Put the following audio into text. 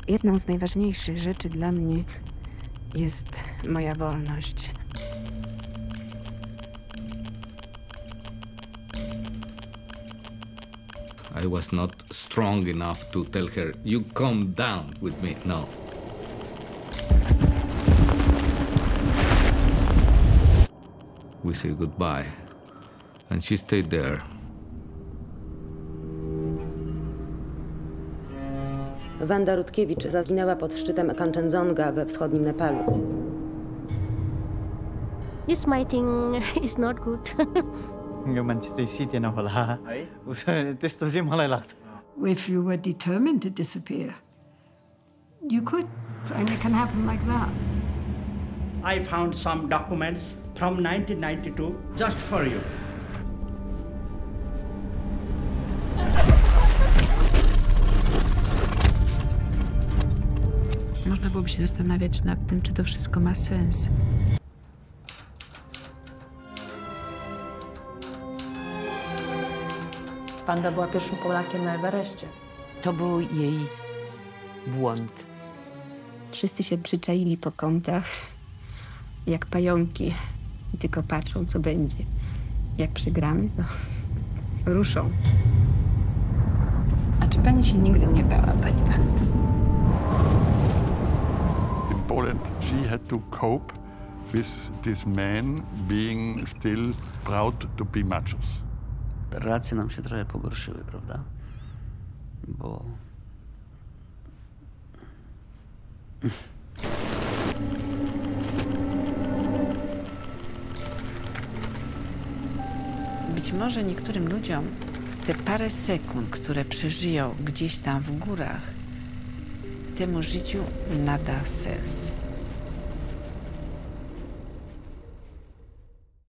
Jedną z najważniejszych rzeczy dla mnie jest moja wolność. I was not strong enough to tell her, you come down with me. No. We say goodbye, and she stayed there. Wanda Rutkiewicz zaginęła pod szczytem Kanchenjunga we wschodnim Nepalu. This mighting is not good. If you were determined to disappear, you could, and it can happen like that. I found some documents from 1992 just for you. Można byłoby się zastanawiać nad tym, czy to wszystko ma sens. Wanda była pierwszym Polakiem na Everestie. To był jej błąd. Wszyscy się przyczaili po kątach, jak pająki. I tylko patrzą, co będzie. Jak przegramy, to ruszą. A czy pani się nigdy nie bała, pani Wando? In Poland, she had to cope with this man being still proud to be machos. Relacje nam się trochę pogorszyły, prawda? Bo... Być może niektórym ludziom te parę sekund, które przeżyją gdzieś tam w górach, temu życiu nada sens.